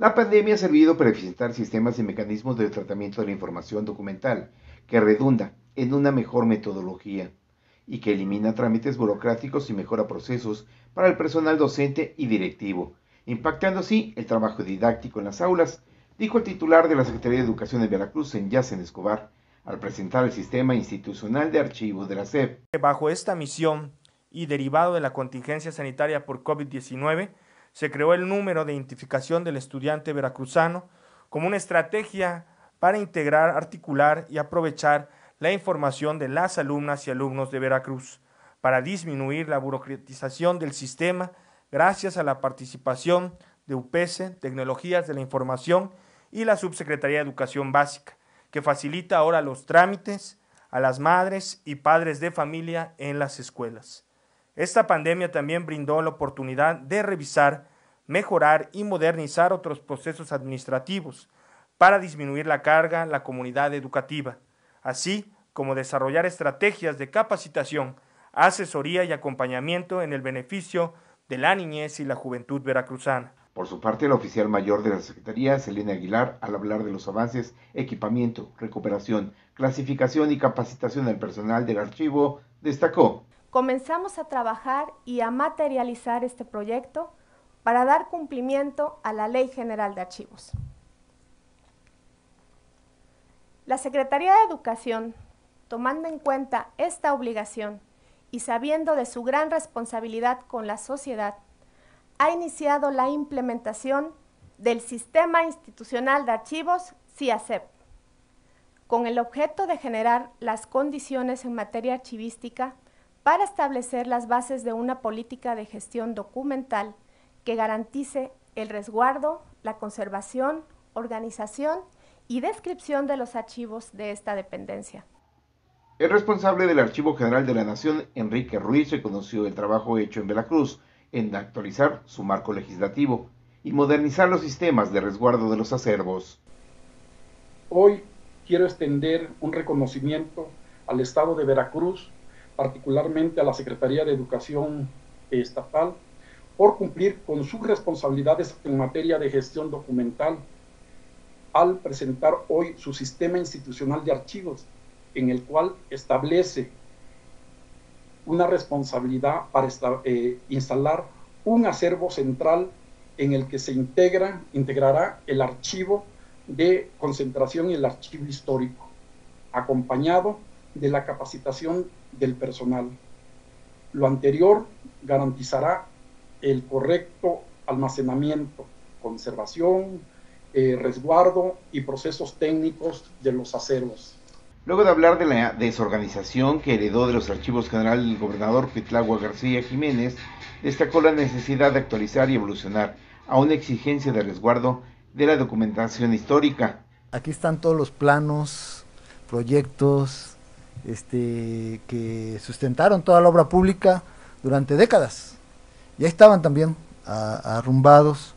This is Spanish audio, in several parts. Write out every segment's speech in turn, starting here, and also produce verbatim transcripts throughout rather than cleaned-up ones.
La pandemia ha servido para eficientar sistemas y mecanismos de tratamiento de la información documental, que redunda en una mejor metodología y que elimina trámites burocráticos y mejora procesos para el personal docente y directivo, impactando así el trabajo didáctico en las aulas, dijo el titular de la Secretaría de Educación de Veracruz, Yacen Escobar, al presentar el sistema institucional de archivos de la S E P. Bajo esta misión y derivado de la contingencia sanitaria por COVID diecinueve, se creó el número de identificación del estudiante veracruzano como una estrategia para integrar, articular y aprovechar la información de las alumnas y alumnos de Veracruz, para disminuir la burocratización del sistema gracias a la participación de U P E S E, Tecnologías de la Información y la Subsecretaría de Educación Básica, que facilita ahora los trámites a las madres y padres de familia en las escuelas. Esta pandemia también brindó la oportunidad de revisar, mejorar y modernizar otros procesos administrativos para disminuir la carga a la comunidad educativa, así como desarrollar estrategias de capacitación, asesoría y acompañamiento en el beneficio de la niñez y la juventud veracruzana. Por su parte, la oficial mayor de la Secretaría, Selena Aguilar, al hablar de los avances, equipamiento, recuperación, clasificación y capacitación del personal del archivo, destacó: comenzamos a trabajar y a materializar este proyecto para dar cumplimiento a la Ley General de Archivos. La Secretaría de Educación, tomando en cuenta esta obligación y sabiendo de su gran responsabilidad con la sociedad, ha iniciado la implementación del Sistema Institucional de Archivos S I A C E P, con el objeto de generar las condiciones en materia archivística para establecer las bases de una política de gestión documental que garantice el resguardo, la conservación, organización y descripción de los archivos de esta dependencia. El responsable del Archivo General de la Nación, Enrique Ruiz, reconoció el trabajo hecho en Veracruz en actualizar su marco legislativo y modernizar los sistemas de resguardo de los acervos. Hoy quiero extender un reconocimiento al Estado de Veracruz, particularmente a la Secretaría de Educación Estatal, por cumplir con sus responsabilidades en materia de gestión documental, al presentar hoy su Sistema Institucional de Archivos, en el cual establece una responsabilidad para esta, eh, instalar un acervo central en el que se integra, integrará el archivo de concentración y el archivo histórico, acompañado de la capacitación del personal. Lo anterior garantizará el correcto almacenamiento, conservación, eh, resguardo y procesos técnicos de los acervos. Luego de hablar de la desorganización que heredó de los archivos generales el gobernador Cuitlahua García Jiménez, destacó la necesidad de actualizar y evolucionar a una exigencia de resguardo de la documentación histórica. Aquí están todos los planos, proyectos este, que sustentaron toda la obra pública durante décadas. Ya estaban también a, arrumbados.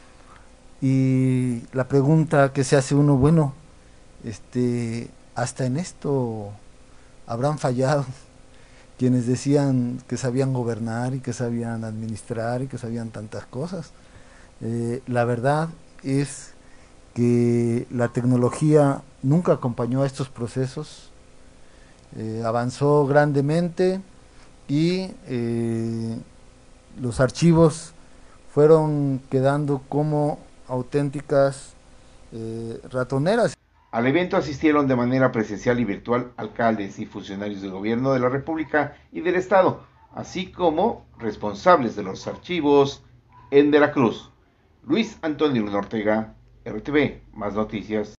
Y la pregunta que se hace uno, bueno, este... hasta en esto habrán fallado quienes decían que sabían gobernar y que sabían administrar y que sabían tantas cosas. Eh, la verdad es que la tecnología nunca acompañó a estos procesos, eh, avanzó grandemente y eh, los archivos fueron quedando como auténticas eh, ratoneras. Al evento asistieron de manera presencial y virtual alcaldes y funcionarios del gobierno de la República y del Estado, así como responsables de los archivos en Veracruz. Luis Antonio Ortega, R T V, Más Noticias.